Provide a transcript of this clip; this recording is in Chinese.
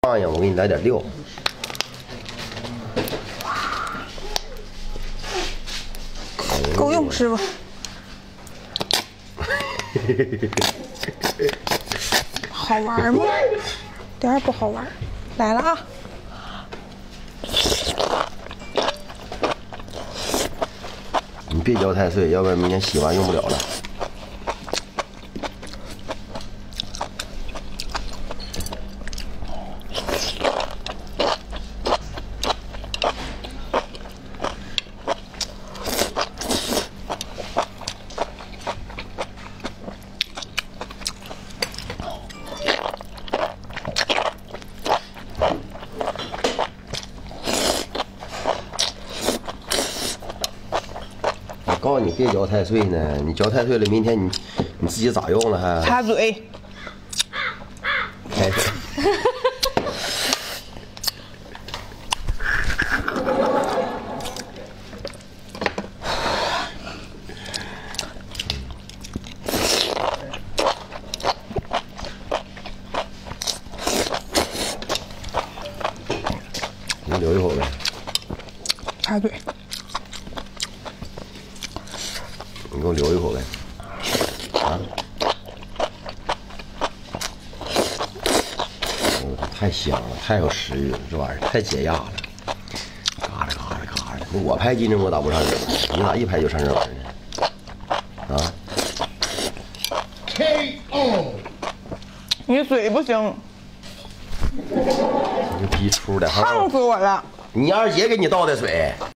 放呀，我给你来点料。 够用，师傅。好玩吗？一点也不好玩。来了啊！ 你别嚼太碎，要不然明天洗完用不了了。告诉你别嚼太碎呢，你嚼太碎了，明天你自己咋用了还？ 擦嘴。 开始。你留一口呗。 擦嘴。 你给我留一口呗，啊！太香了，太有食欲了，这玩意儿太解压了，嘎吱嘎吱嘎吱。我拍金针我咋不上瘾？你咋一拍就上这玩意儿呢？啊 KO， 你嘴不行， 你逼出的哈！ 烫死我了！ 你二姐给你倒的水。